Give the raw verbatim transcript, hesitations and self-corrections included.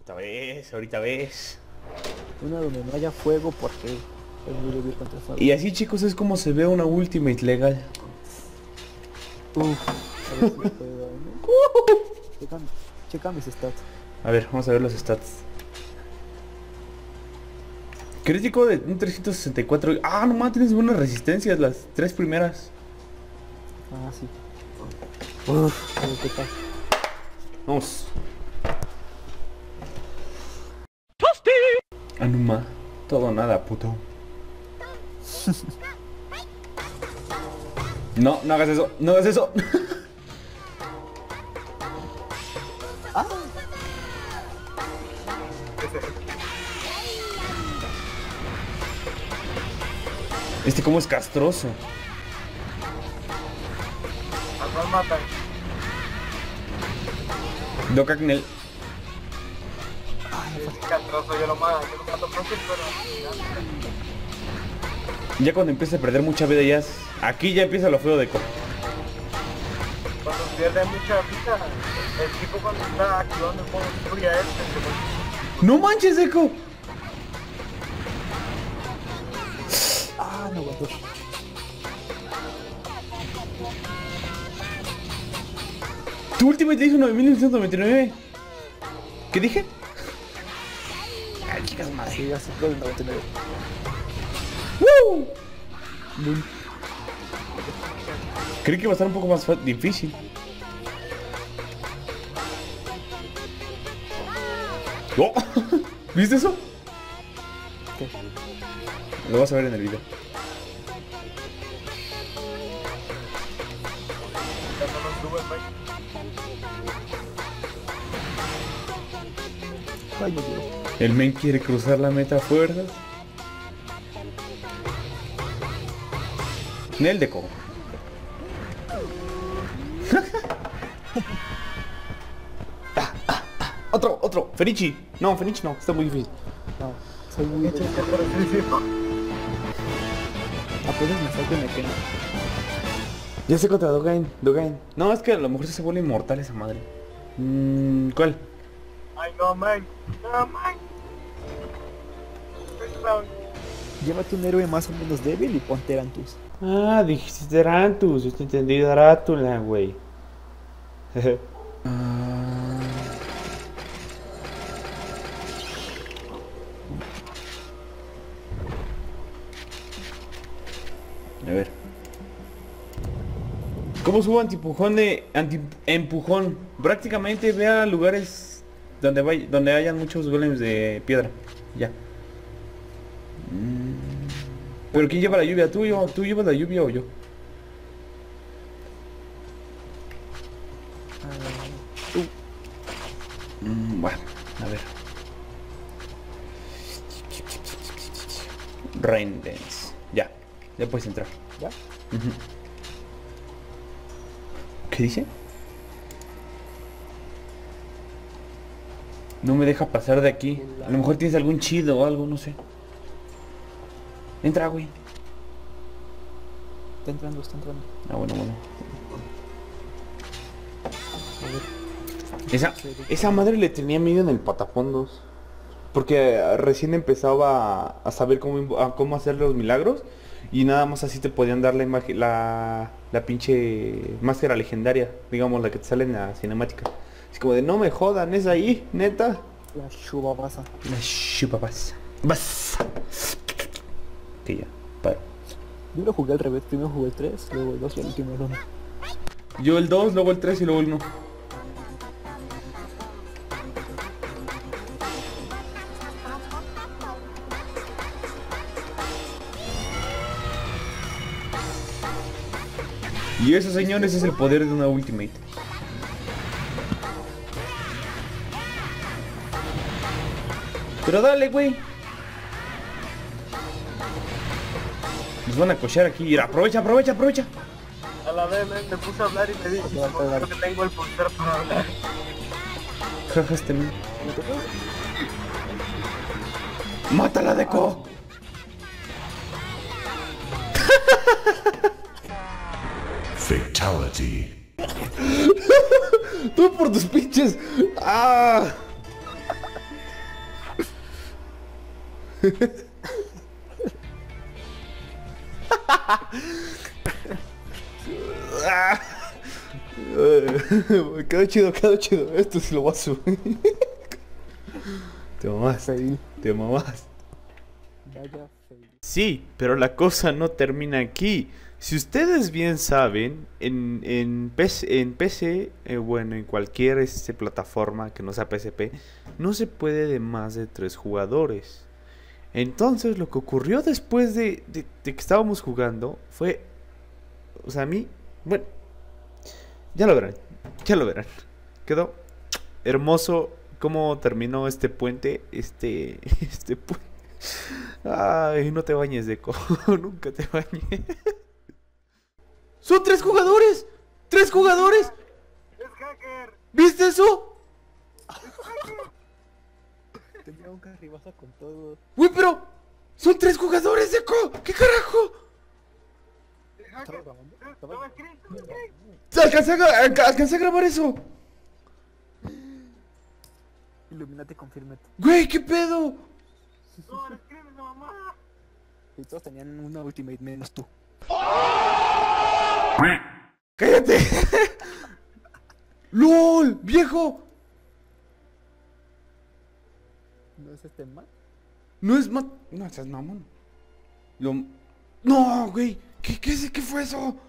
Ahorita ves, ahorita ves. Una donde no haya fuego porque es muy débil contra el fuego. Y así, chicos, es como se ve una Ultimate legal. Uf, a ver si me puedo dar, ¿no? checa, checa mis stats. A ver, vamos a ver los stats. Crítico de un trescientos sesenta y cuatro. Ah, nomás tienes buenas resistencias, las tres primeras. Ah, sí. Uf, a ver qué tal. Vamos. Ah, no ma. Todo nada, puto. No, no hagas eso, no hagas eso. Ah. Este como es castroso. ¿A cuál matan? Doc Agnel. Es castroso, yo lo mato, yo lo mato fácil, pero... Ya cuando empieza a perder mucha vida ya es... Aquí ya empieza lo feo de co. Cuando pierde mucha vida, el tipo cuando está activando el modo furia este, ¡No manches, Echo! Ah, no aguanto. Tu Ultimate te hizo nueve mil novecientos noventa y nueve. ¿Qué dije? Ay, chicas madre. Sí, ya se puede noventa y nueve. ¡Woo! Lul. Creí que iba a estar un poco más difícil. ¡Oh! ¿Viste eso? ¿Qué? Lo vas a ver en el video. ya no nos sube, güey. Ay, me dio. El men quiere cruzar la meta a fuerzas. Nel de co. Ah, ah, ah. Otro, otro. Fenichi. No, Fenichi no. Está muy difícil. No, soy muy hecho. Apenas me salgo y me quedo. Ya sé contra Dogain. Dogain. No, es que a lo mejor se vuelve inmortal esa madre. Mm, ¿Cuál? Ay, no, man. No, man. Perdón. Llévate un héroe más o menos débil y ponte Erantus. Ah, dijiste Tarantus. Yo te entendí Darátula, güey. A ver. ¿Cómo subo antipujón de anti empujón? Prácticamente ve a lugares donde vaya, donde hayan muchos golems de piedra. Ya. Mm. Pero ¿quién lleva la lluvia? ¿Tú, yo? ¿Tú llevas la lluvia o yo? Ah, tú. Mm, bueno, a ver. Rain Dance. Ya, ya puedes entrar. ¿Ya? Uh-huh. ¿Qué dice? No me deja pasar de aquí. A lo mejor tienes algún chido o algo, no sé. Entra, güey. Está entrando, está entrando. Ah, bueno, bueno. A ver. Esa, esa madre le tenía miedo en el patafondos. Porque recién empezaba a saber cómo, a cómo hacer los milagros. Y nada más así te podían dar la imagen, la, la pinche máscara legendaria. Digamos, la que te sale en la cinemática. Es como de, no me jodan, es ahí, neta. La chuba pasa. La chupa pasa. Vas. Que ya, paro. Yo lo jugué al revés, primero jugué el tres, luego el dos y el último el uno. Yo el dos, luego el tres y luego el uno. Y eso, señores, es el poder de una Ultimate. Pero dale, güey. Nos van a cochar aquí. Aprovecha, aprovecha, aprovecha. A la vez, me, me puse a hablar y me dije, creo que tengo el pulsar para hablar. Jaja, este men. ¡Mátala, Deco! Fatality. Tú por tus pinches. ¡Ah! Quedó chido, quedó chido. Esto sí lo voy a subir. Te mamás, Fail. te mamás. Vaya fail. Sí, pero la cosa no termina aquí. Si ustedes bien saben, en, en P C, en P C eh, bueno, en cualquier este, plataforma que no sea P S P, no se puede de más de tres jugadores. Entonces, lo que ocurrió después de, de, de que estábamos jugando fue, o sea, a mí, bueno, ya lo verán, ya lo verán. Quedó hermoso cómo terminó este puente, este, este puente. Ay, no te bañes, Deco, nunca te bañes. ¡Son tres jugadores! ¡Tres jugadores! ¡Es hacker! ¿Viste eso? Tenía un carribazo con todo. ¡Uy, pero! ¡Son tres jugadores, Deco! ¿Qué carajo? ¡Es ¿Estaba hacker! grabando? ¿Toma ¿Estaba screen? ¿Toma screen? ¡Alcancé a, gra- alcancé a grabar eso! Illuminati confirmed. ¡Güey, qué pedo! ¡No, la screen es la mamá! Y todos tenían una ultimate menos tú. ¡Cállate! ¡Lol! ¡Viejo! ¿No es este man? No es ma... No, seas mamón. Lo... No, güey. ¿Qué, qué, es- ¿Qué fue eso?